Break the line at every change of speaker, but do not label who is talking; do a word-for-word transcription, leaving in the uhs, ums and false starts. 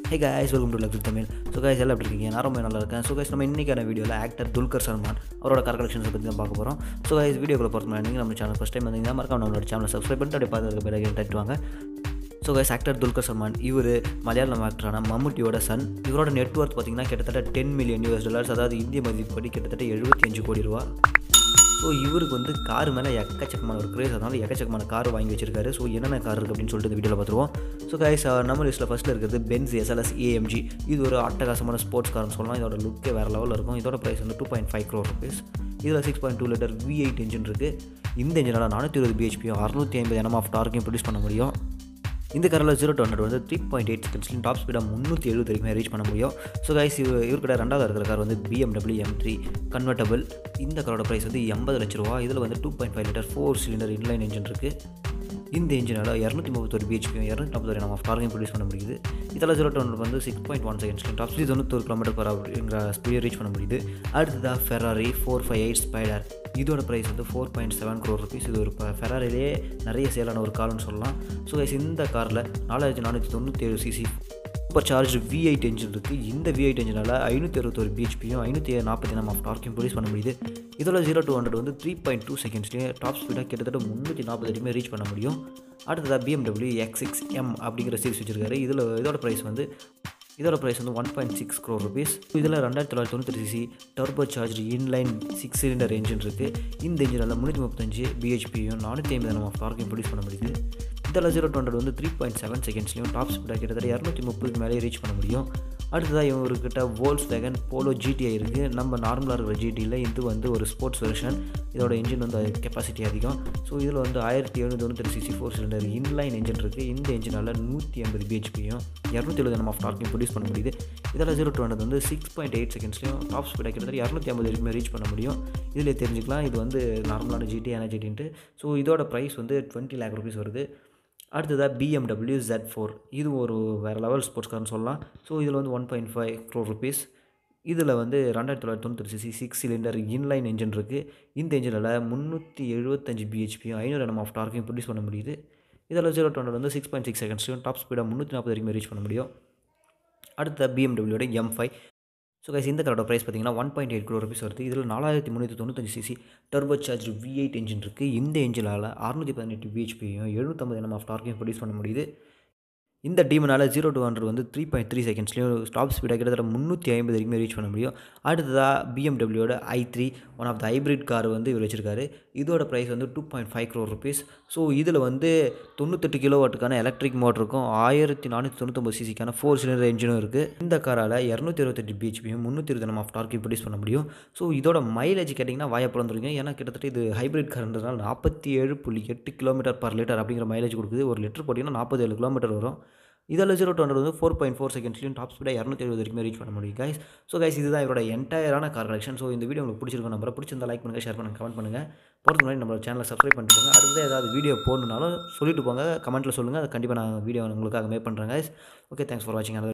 Hey guys, welcome to Luxury Tamil. So guys, எல்லாம் எப்படி இருக்கீங்க? நான் ரொம்ப நல்லா இருக்கேன். ஸோ guys, நம்ம இன்றைக்கான வீடியோவில் ஆக்டர் துல்கர் சல்மான் அவரோட கார் கலெக்ஷன்ஸை பற்றி தான் பார்க்க போகிறோம். ஸோ guys, வீடியோக்குள்ள போகிறது முன்னாடி நீங்கள் நம்ம சேனல் ஃபஸ்ட் டைம் வந்தீங்கன்னா மறக்காம நம்மளோட சேனலை சப்ஸ்கிரைப் பண்ணிட்டு அப்படியே பார்த்துருக்க பிறகு தட்டுவாங்க. So guys, actor Dulquer Salmaan இவர் மலையாளம் ஆக்டரான மம்முட்டியோட சன். இவரோட நெட்ஒர்த் பார்த்தீங்கன்னா கிட்டத்தட்ட டென் மில்லியன் யூஎஸ் டாலர்ஸ், அதாவது இந்திய மதிப்படி கிட்டத்தட்ட எழுபத்தி அஞ்சு கோடி ரூபா. ஸோ இவருக்கு வந்து கார் மேலே எக்கச்சக்கமான ஒரு கிரேஸ், அதனால் எக்கச்சக்கமான கார் வாங்கி வச்சிருக்காரு. ஸோ என்னென்ன கார் இருக்குது அப்படின்னு சொல்லிட்டு இந்த வீடியோவில் பார்த்துருவோம். ஸோ கைஸ், நம்ம லிஸ்ட்டில் ஃபஸ்ட்டில் இருக்கிறது பென்ஸ் எஸ்எல்எஸ் ஏஎம்ஜி. இது ஒரு அட்டகாசமான ஸ்போர்ட்ஸ் கார்னு சொல்லலாம். இதோட லுக்கே வேறு லெவலில் இருக்கும். இதோட ப்ரைஸ் வந்து two point five crore rupees. இதில் six point two litre V eight engine இருக்குது. இந்த இன்ஜினால் நானூற்றி இருபது பிஹெச்பியும் அறுநூற்றி ஐம்பது என்எம் ஆஃப் டார்க்கையும் ப்ரொடியூஸ் பண்ண முடியும். இந்த காரில் ஜீரோ டு ஹண்ட்ரட் வந்து த்ரீ பாயிண்ட் எயிட் செகண்ட்ஸ்லையும் டாப் ஸ்பீடாக முந்நூற்றி எழுபது வரைக்கும் ரீச் பண்ண முடியும். ஸோ கைஸ், இவர் இவர்கிட்ட ரெண்டாவது இருக்கிற கார் வந்து பிஎம்டபிள்யூ எம் த்ரீ கன்வெர்ட்டபிள். இந்த காரோட ப்ரைஸ் வந்து எண்பது லட்ச ரூபா. இதில் வந்து two point five litre four cylinder inline engine இருக்குது. இந்த இன்ஜினால் இரநூத்தி முப்பத்தொரு பிஹெச்பியும் இரநூத்தி நாற்பது நம்ம டார்கையும் ப்ரொடியூஸ் பண்ண முடியுது. இதில் ஜீரோ டு ஹண்ட்ரட் வந்து சிக்ஸ் பாயிண்ட் ஒன் செகண்ட்ஸ்லையும் டாப் ஸ்பீட் தொண்ணூத்தொரு கிலோமீட்டர் பர் அப்படிங்கிற ஸ்பீடை ரீச் பண்ண முடியுது. அடுத்ததாக Ferrari four five eight spider. இதோட ப்ரைஸ் வந்து four point seven crore rupees. இது ஒரு ஃபெராரிலே நிறைய சேலான ஒரு கார்னு சொல்லலாம். ஸோ கைஸ், இந்த காரில் நாலாயிரத்தி நானூற்றி தொண்ணூற்றி ஏழு CC super charge V eight engine இருக்குது. இந்த வி எயிட் இன்ஜினால் ஐநூற்றி அறுபத்தொரு பிஹெச்பியும் ஐநூற்றி நாற்பத்தி நம்ம டார்க்கையும் ப்ரொடியூஸ் பண்ண முடியுது. இதில் ஜீரோ டூ ஹண்ட்ரட் வந்து த்ரீ பாயிண்ட் டூ செகண்ட்ஸ்லேயே டாப் ஸ்பீடாக கிட்டத்தட்ட முந்நூற்றி நாற்பது அடிமே ரீச் பண்ண முடியும். அடுத்ததாக பிஎம்டபிள்யூ எக்ஸ் சிக்ஸ் எம் அப்படிங்கிற சீரிஸ் வச்சிருக்காரு. இதில் இதோட ப்ரைஸ் வந்து இதோட ப்ரைஸ் வந்து one point six crore rupees. இதில் ரெண்டாயிரத்தி தொள்ளாயிரத்தி தொண்ணூற்றி CC turbo charge inline six cylinder engine இருக்குது. இந்த இன்ஜினால் முந்நூற்றி முப்பத்தஞ்சு பிஹெச்பியும் நானூற்றி ஐம்பது நம்ம டார்க்கையும் ப்ரொடியூஸ் பண்ண முடியுது. இதில் ஜீரோ டூ ஹண்ட்ரட் வந்து த்ரீ பாயிண்ட் செவன் செகண்ட்ஸ்லையும் டாப் ஸ்பீடாக கிட்டத்தட்ட இரநூத்தி முப்பதுக்கு மேலே ரீச் பண்ண முடியும். அடுத்ததாக இவர்கிட்ட வோல்ஸ் வேகன் போலோ ஜிடிஐ இருக்குது. நம்ம நார்மலாக இருக்கிற ஜிடியில் இது வந்து ஒரு ஸ்போர்ட்ஸ் வெர்ஷன். இதோட இன்ஜின் வந்து கெப்பாசிட்டி அதிகம். ஸோ இதில் வந்து ஆயிரத்தி எழுநூற்றி தொண்ணூற்றி CC four cylinder inline engine இருக்குது. இந்த இன்ஜினால் நூற்றி ஐம்பது பிஹெச்பியும் இரநூத்தி எழுபது நம்ம டார்க்கையும் ப்ரொடியூஸ் பண்ண முடியுது. இதில் ஜீரோ டூ ஹண்ட்ரட் வந்து சிக்ஸ் பாயிண்ட் எயிட் செகண்ட்ஸ்லையும் டாப் ஸ்பீடாக கிட்டத்தட்ட இரநூத்தி ஐம்பது வரைக்கும் ரீச் பண்ண முடியும். இதில் தெரிஞ்சுக்கலாம் இது வந்து நார்மலான ஜிடி ஏன்னா ஜிடின்ட்டு. ஸோ இதோட ப்ரைஸ் வந்து டுவெண்ட்டி லேக் ருபீஸ் வருது. அடுத்ததாக பிஎம்டபிள்யூ ஜெட் ஃபோர். இது ஒரு வேறு லெவல் ஸ்போர்ட்ஸ் கார்னு சொல்லலாம். ஸோ இதில் வந்து one point five crore rupees. இதில் வந்து ரெண்டாயிரத்தி தொள்ளாயிரத்தி தொண்ணூற்றி CC six cylinder inline engine இருக்குது. இந்த இன்ஜினில் முந்நூற்றி எழுபத்தஞ்சு பிஹெச்பியும் ஐநூறு என்எம் ஆஃப் டார்க்கையும் ப்ரொடியூஸ் பண்ண முடியுது. இதில் ஜீரோ டூ ஹண்ட்ரட் வந்து சிக்ஸ் பாயிண்ட் சிக்ஸ் செகண்ட்ஸ்லையும் டாப் ஸ்பீடாக முந்நூற்றி நாற்பது வரைக்கும் ரீச் பண்ண முடியும். அடுத்த பிஎம்டபிள்யூட எம் ஃபைவ். ஸோ கைஸ், இந்த காரோட ப்ரைஸ் பார்த்தீங்கன்னா one point eight crore rupees வருது. இதில் நாலாயிரத்தி முந்நூற்றி தொண்ணூத்தஞ்சு CC turbo charge V eight engine இருக்குது. இந்த இன்ஜினால் அறுநூற்றி பதினெட்டு பிஹெச்பியும் எழுநூற்றம்பது என்எம் ஆஃப் டார்க்கையும் ப்ரொடியூஸ் பண்ண முடியுது. இந்த டீமனால் ஜீரோ டூ ஹண்ட்ரட் வந்து த்ரீ பாயிண்ட் த்ரீ செகண்ட்ஸ்லையும் டாப் ஸ்பீடாக கிட்டத்தட்ட முந்நூற்றி ஐம்பது வரைக்கும் ரீச் பண்ண முடியும். அடுத்ததாக பிஎம்டபிள்யூட i three one of the hybrid car வந்து இவர் வச்சிருக்காரு. இதோட ப்ரைஸ் வந்து two point five crore rupees. So இதில் வந்து தொண்ணூத்தெட்டு கிலோ வாட்டுக்கான எலக்ட்ரிக் மோட்டருக்கும் ஆயிரத்தி நானூற்றி தொண்ணூத்தொம்பது சிசிக்கான ஃபோர் சிலிண்டர் இன்ஜினும் இருக்குது. இந்த காரால் இரநூத்தி இருபத்தெட்டு பிஹெச்பியும் முந்நூற்றி இருபது நம்ம ஆஃப் டார்க்கையும் ப்ரொடியூஸ் பண்ண முடியும். ஸோ இதோட மைலேஜ் கேட்டிங்கன்னா வாயப்பழந்துருங்க. ஏன்னா கிட்டத்தட்ட இது ஹைப்ரிட் கார்ன்றதுனால நாற்பத்தி ஏழு புள்ளி எட்டு கிலோமீட்டர் பர் லிட்டர் அப்படிங்கிற மைலேஜ் கொடுக்குது. ஒரு லிட்டர் போட்டிங்கன்னா நாற்பது ஏழு கிலோமீட்டர் வரும். இதில் ஜீரோ டூ ஹண்ட்ரட் வந்து ஃபோர் பாயிண்ட் ஃபோர் செகண்ட்ஸ்லையும் டாப் ஸ்பீடாக இரநூத்தி எழுபது வரைக்கும் ரீச் பண்ண முடியும் கைஸ். ஸோ கைஸ், இதுதான் இவரோட என்டையரான கார் கலெக்ஷன். ஸோ இந்த வீடியோ உங்களுக்கு பிடிச்சிருக்கும் நம்பரை பிடிச்சிருந்தா லைக் பண்ணுங்கள், ஷேர் பண்ணுங்கள், கமெண்ட் பண்ணுங்கள். போகிறதுக்கு முன்னாடி நம்ம சேனலை சப்ஸ்கிரைப் பண்ணிட்டு போங்க. அடுத்தது ஏதாவது வீடியோ போடணுன்னாலும் சொல்லிட்டு போங்க, கமெண்ட்டில் சொல்லுங்கள். அது கண்டிப்பாக நான் வீடியோ உங்களுக்காக மேக் பண்ணுறேன் கைஸ். ஓகே, தேங்க்ஸ் ஃபார் வாட்சிங்.